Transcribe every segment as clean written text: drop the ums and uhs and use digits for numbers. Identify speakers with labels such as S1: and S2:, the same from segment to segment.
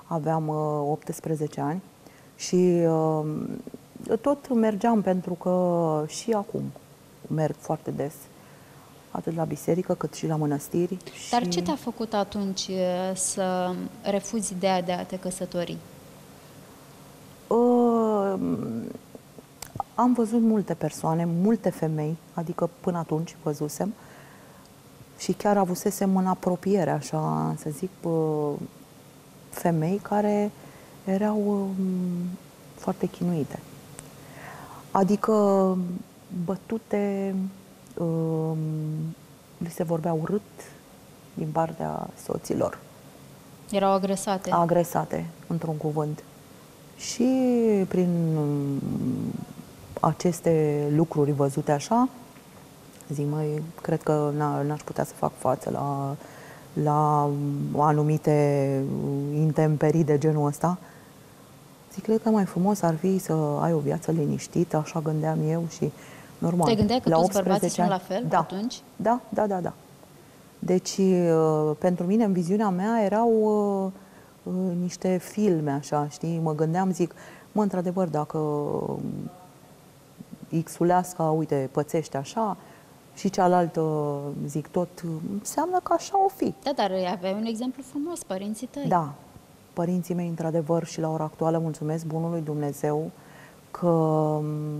S1: aveam 18 ani și tot mergeam pentru că și acum merg foarte des, atât la biserică cât și la mănăstiri.
S2: Dar ce te-a făcut atunci să refuzi ideea de a te căsători?
S1: Am văzut multe persoane, multe femei, adică până atunci văzusem și chiar avusesem în apropiere, așa să zic, femei care erau foarte chinuite. Adică bătute, li se vorbea urât din partea soților.
S2: Erau agresate?
S1: Agresate, într-un cuvânt. Și prin aceste lucruri văzute așa, zic, măi, cred că n-aș putea să fac față la anumite intemperii de genul ăsta. Zic, cred că mai frumos ar fi să ai o viață liniștită, așa gândeam eu și normal.
S2: Te gândeai că
S1: la
S2: toți bărbații sunt la fel
S1: da,
S2: atunci?
S1: Da. Deci, pentru mine, în viziunea mea, erau niște filme, așa, știi? Mă gândeam, zic, mă, într-adevăr, dacă X-uleasca, uite, pățește așa, și cealaltă, zic, tot, înseamnă că așa o fi.
S2: Da, dar aveai un exemplu frumos, părinții tăi.
S1: Da, părinții mei, într-adevăr, și la ora actuală mulțumesc bunului Dumnezeu că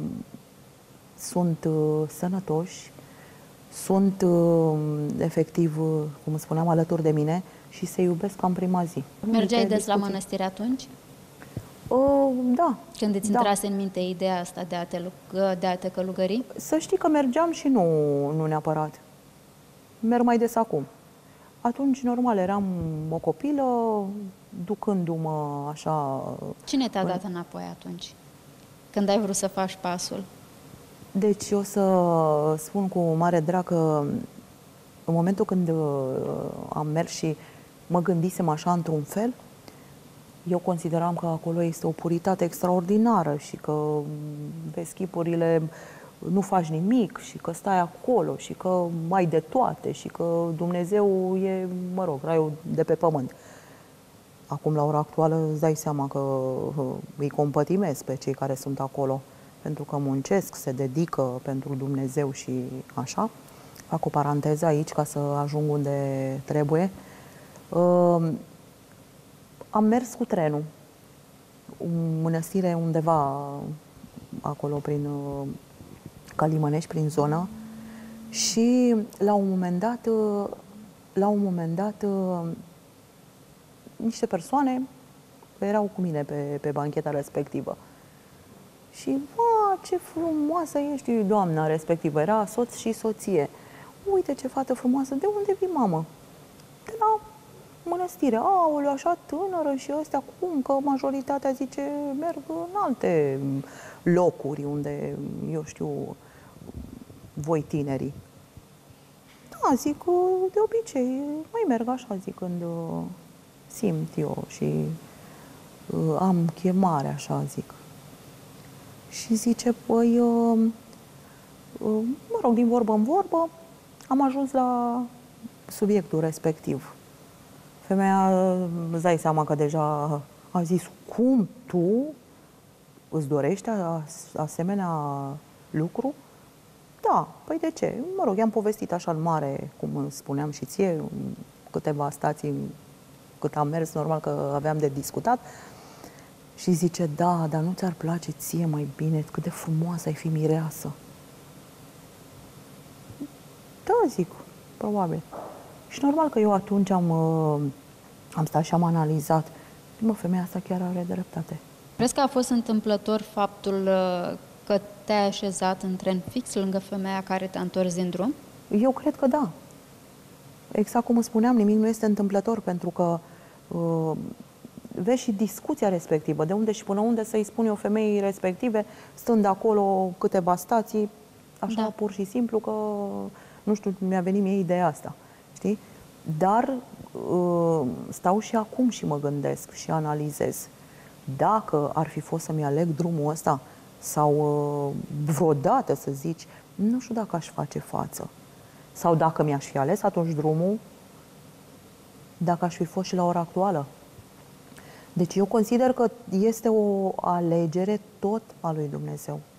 S1: sunt sănătoși, sunt efectiv, cum spuneam, alături de mine și se iubesc ca în prima zi.
S2: Mergeai des la mănăstire atunci?
S1: Da.
S2: Când îți intrase în minte ideea asta de a te călugări?
S1: Să știi că mergeam și nu neapărat. Merg mai des acum. Atunci, normal, eram o copilă, ducându-mă așa...
S2: Cine te-a dat înapoi atunci, când ai vrut să faci pasul?
S1: Deci, o să spun cu mare drag că în momentul când am mers și mă gândisem așa într-un fel, eu consideram că acolo este o puritate extraordinară și că vezi chipurile, nu faci nimic și că stai acolo și că ai de toate și că Dumnezeu e, mă rog, raiul de pe pământ. Acum, la ora actuală, îți dai seama că îi compătimesc pe cei care sunt acolo, pentru că muncesc, se dedică pentru Dumnezeu și așa. Fac o paranteză aici ca să ajung unde trebuie. Am mers cu trenul, o mănăstire undeva acolo prin Calimănești, prin zonă, și la un moment dat, niște persoane erau cu mine pe bancheta respectivă. Și, ce frumoasă ești, doamna respectivă, era soț și soție. Uite ce fată frumoasă, de unde vii, mamă? De la mănăstire. Aoleu, așa tânără și ăstea cum? Că majoritatea, zice, merg în alte locuri unde, eu știu, voi tinerii. Da, zic, de obicei, mai merg așa, zic, când simt eu și am chemare, așa, zic. Și zice, păi, mă rog, din vorbă în vorbă, am ajuns la subiectul respectiv. Femeia, îți dai seama că deja a zis, cum tu îți dorești asemenea lucru? Da, păi de ce? Mă rog, i-am povestit așa în mare, cum spuneam și ție, câteva stații cât am mers, normal că aveam de discutat. Și zice, da, dar nu ți-ar place ție mai bine, cât de frumoasă ai fi mireasă? Da, zic, probabil. Și normal că eu atunci am stat și am analizat. Mă, femeia asta chiar are dreptate.
S2: Crezi că a fost întâmplător faptul că te-ai așezat în tren fix lângă femeia care te-a întors din drum?
S1: Eu cred că da. Exact cum îți spuneam, nimic nu este întâmplător, pentru că vezi și discuția respectivă, de unde și până unde să-i spun eu femeii respective, stând acolo câteva stații, așa, da, pur și simplu, că, nu știu, mi-a venit mie ideea asta, știi? Dar stau și acum și mă gândesc și analizez. Dacă ar fi fost să-mi aleg drumul ăsta sau vreodată să zici, nu știu dacă aș face față. Sau dacă mi-aș fi ales atunci drumul, dacă aș fi fost și la ora actuală. Deci eu consider că este o alegere tot a lui Dumnezeu.